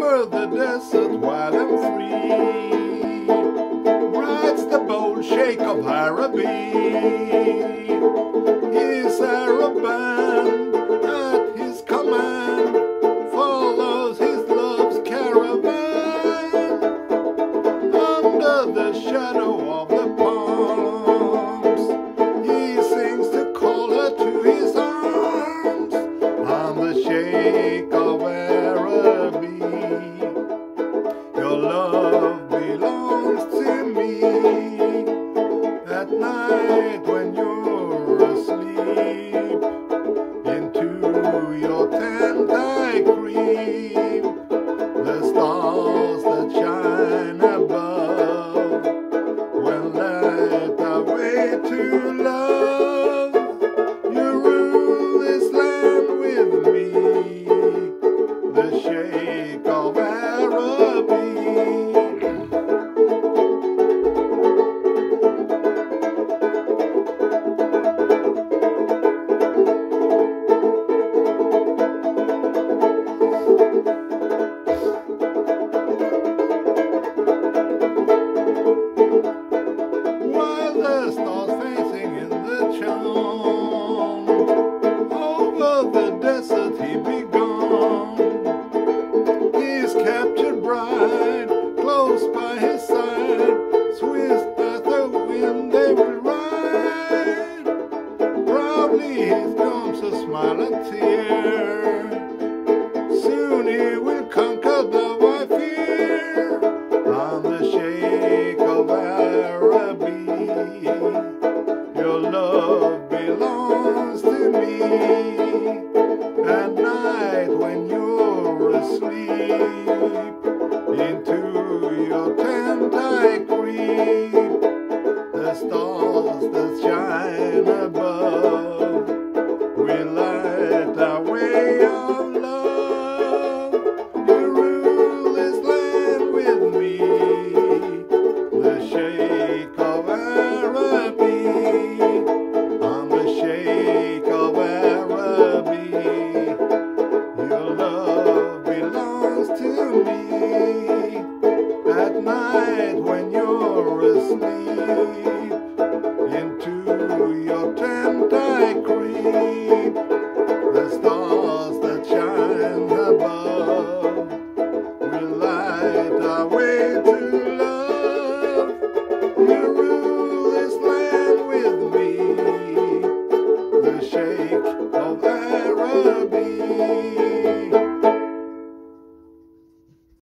over the desert wild and free, rides the bold Sheik of Araby. His Arab band at his command follows his love's caravan under the shadow of the palms. He sings to call her to his arms. I'm the Sheik of Araby. Your love belongs to me. At night when you're asleep, into your tent I creep. The stars that shine above will light our way to love. You rule this land with me, the Sheik of Araby. The stars facing in the charm, over the desert he be gone. His captured bride, close by his side, swift as the wind they will ride. Proudly his gums a smile and tear. Soon he will conquer the white fear. I'm the Sheik of Araby. Your love belongs to me. At night when you're asleep, into your tent I creep. The stars that shine above will light our way of love.